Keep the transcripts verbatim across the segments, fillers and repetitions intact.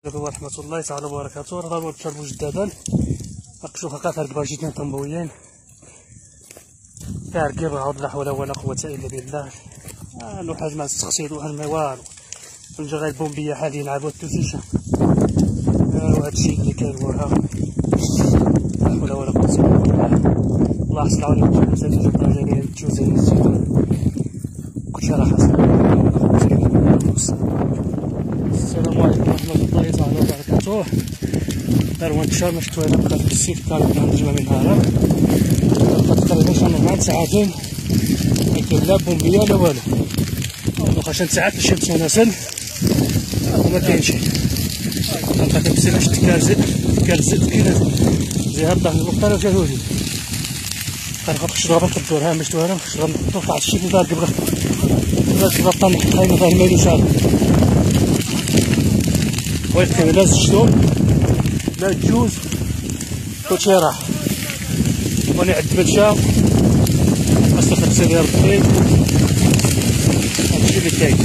عليكم ورحمة الله تعالى وبركاته. راه ضروري تشربوا مجددا نقشوا فقط هاد الباجيتين طنبويين تاع رقيب عوض لا حول ولا قوة إلا بالله. آه لو حاجة مع التغسيل وهالما والو نجي غير البومبية حاليا نلعبو التوتيشة. آه وهادشي اللي كاين وراها لا حول ولا قوة إلا بالله. الله يحصل عليكم مزال الجبرة جميع التوزين الزيتون كلشي راه حاصل. السلام عليكم ورحمة الله تعالى وبركاته. داروا انتشار ما شفتو انا بقات في السيت كان الجمعة من نهار بقات تقريبا شي أربع ساعات ما كاين لا بومبية لا والو. واخا شي ساعات الشمس وناسل وما كاين شي. بقات تمسينا شت كارزق كارزق كاين زي هاد الظهر المختار جا هودي كنبقى نشربها نقدرها ما شفتوها نشرب نحطو في واحد الشي اللي دار قبل دار قبل طن خاينه فيها الماء يشرب ويبقى لا الشتوم لا الجوز كلشي راح. واني عد بتشا استغفر الله يا ربي هادشي اللي كاين.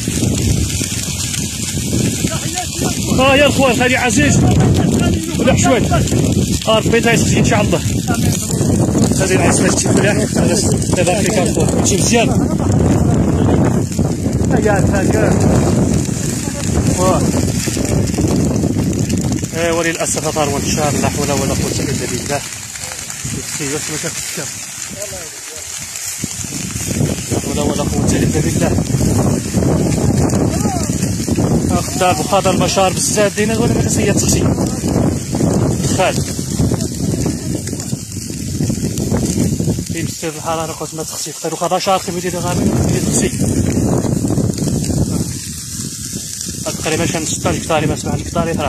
ها يا الخوان خالي عزيز ولا حشوات ها ربي تيسقسي ان شاء الله. غادي نعيش في هادشي مليح دابا فيك الخوان هادشي مزيان. هيا هكا واه ايوا للاسف طار وانتشار لا حول ولا قوه الا بالله. سي واش ما كتفكر لا حول ولا قوه الا بالله. خدام وخاضر البشر بزاف دينا ولا ما كتسيا تسقسي دخال يمسر الحراره قوت ما تسقسي تقدر وخا شهر كيف يدير غادي تسقسي تقريبا شي نص طن كتاري ما سمعت كتاري طرح.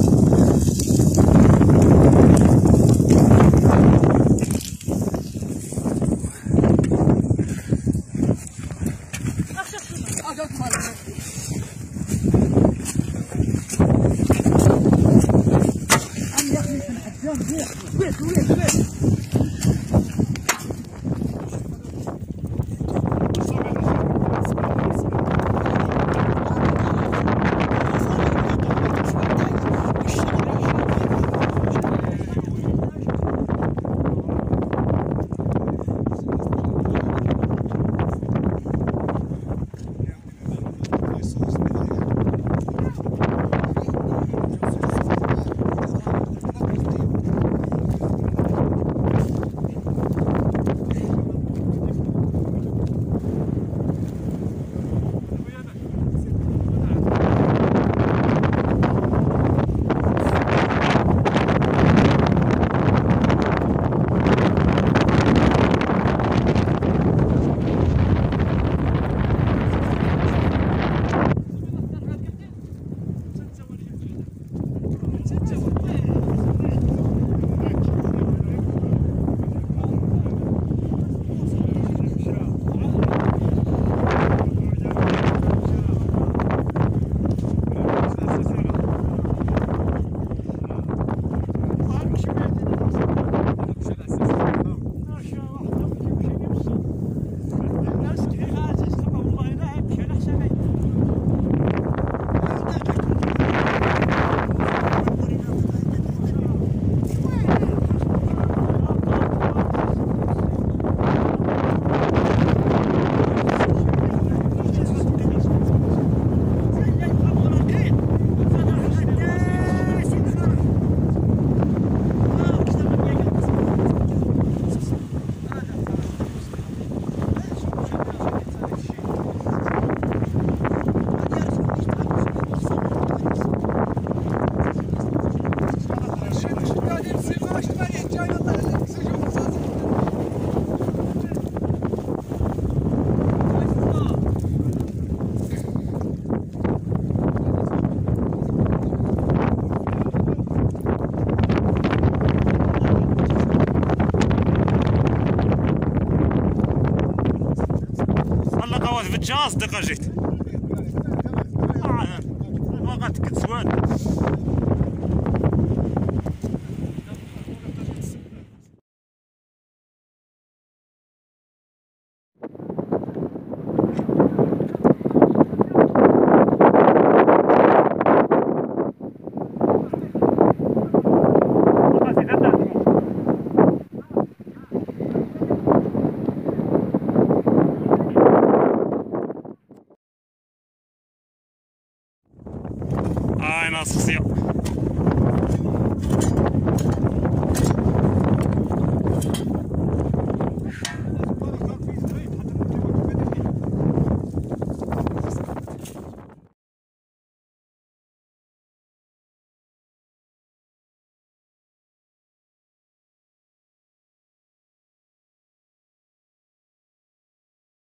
جاز دقة جيت ما غاتكد زوان. عينها شخصيه.